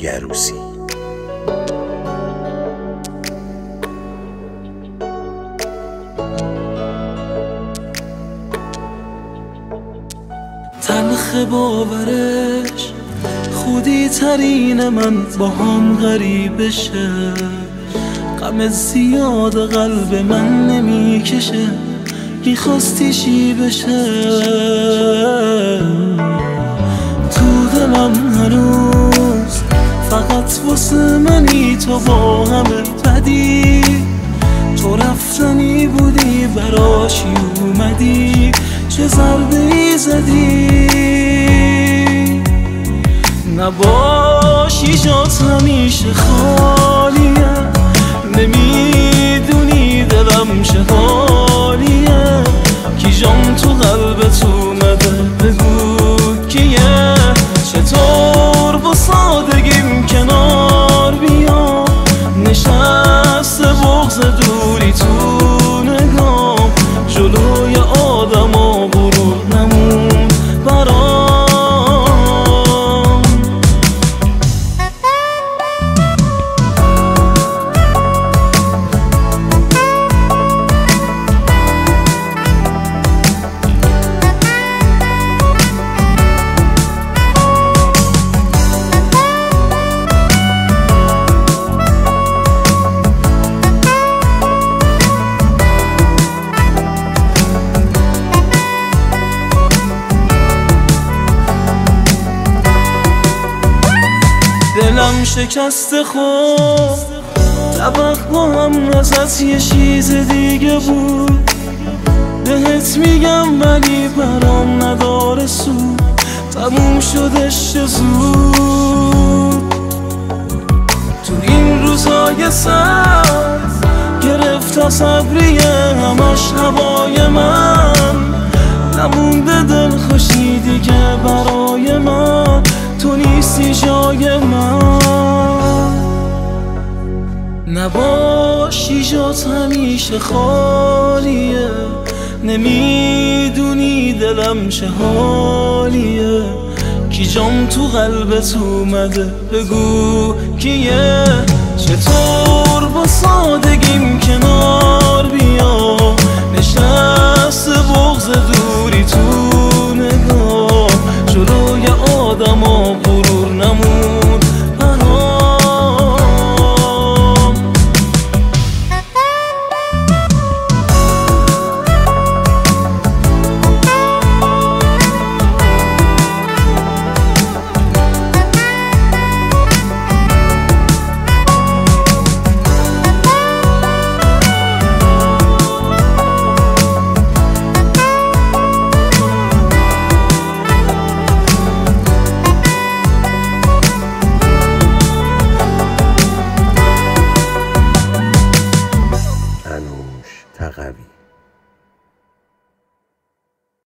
گروسی. تلخ باورش خودی ترین من با هم غریب شه، غم زیاد قلب من نمیکشه، میخواستی چی بشه؟ تو دلم هنوز فقط واسه منی، تو با همه بدی، تو رفتنی بودی براشی اومدی، چه ضربه‌ای زدی؟ نباشی جات همیشه خالیه، نمیدونی دلم چه حالیه، کی جام تو قلبت اومده بگو کیه؟ چطور با سادگیم کنار بیام، نشسته بغض دوری تو نگام، جلوی آدم ها غرور نمون برام. دلم شکست خود توقعم ازت یه چیز دیگه بود، بهت میگم ولی برام نداره سود، تموم شدش زود. تو این روزای سرد گرفت صبریه همش هوای من، نمونده دل خوشی دیگه برای من، تو نیستی جای من. نباشی جات همیشه خالیه، نمیدونی دلم چه حالیه، کی جام تو قلبت اومده بگو کیه؟ چطور با سادگیم کنار بیام،